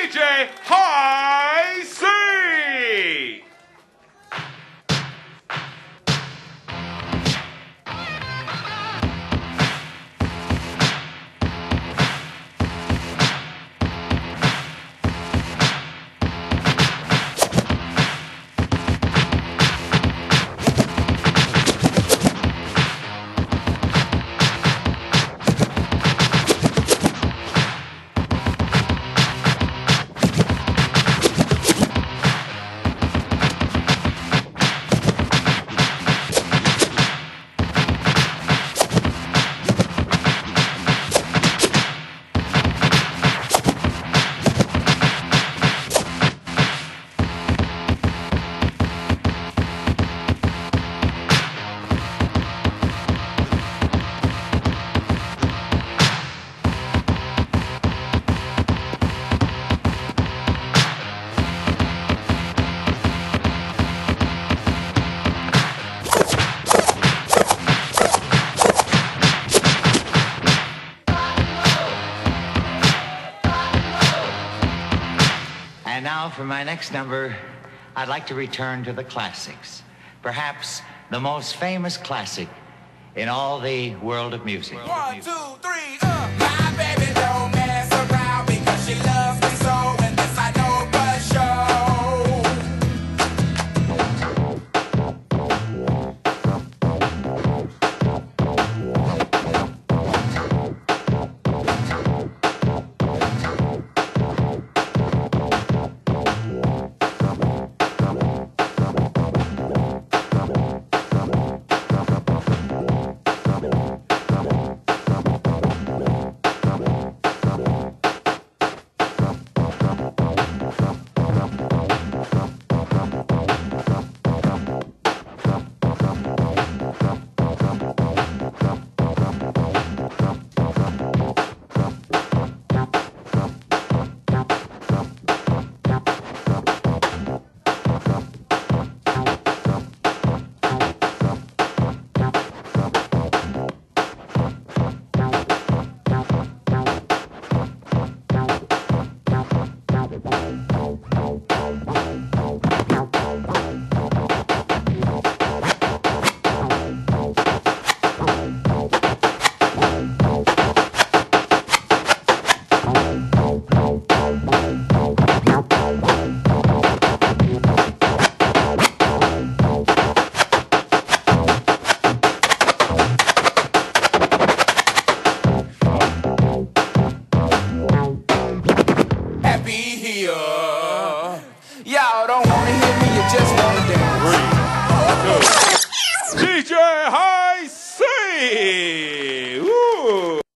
DJ High C! And now for my next number, I'd like to return to the classics. Perhaps the most famous classic in all the world of music. 1, 2, 3, My baby don't mess around because she loves me so, and this I know for sure. Y'all don't wanna hear me, you just wanna dance. 3, 2, DJ High C!